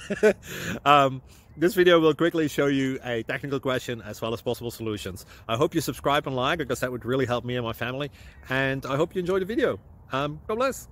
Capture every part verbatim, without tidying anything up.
um, this video will quickly show you a technical question as well as possible solutions. I hope you subscribe and like, because that would really help me and my family. And I hope you enjoy the video. Um, God bless.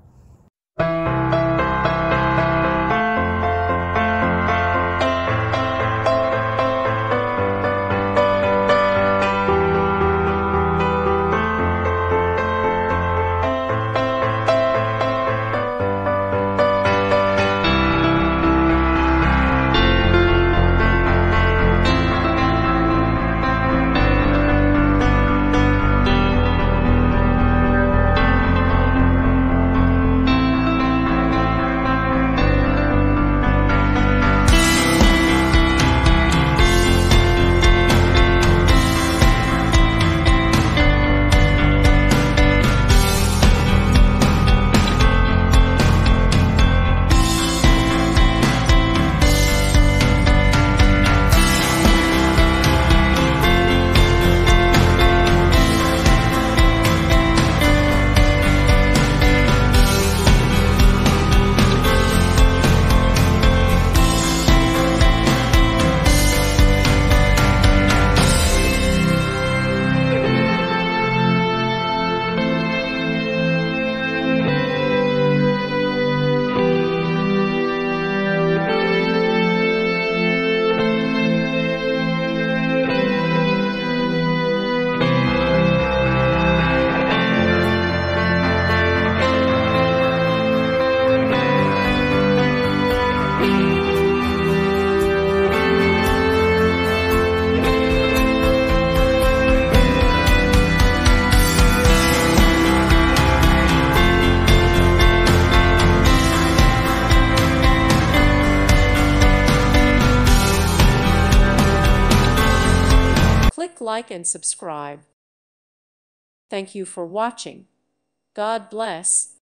Click like and subscribe. Thank you for watching. God bless.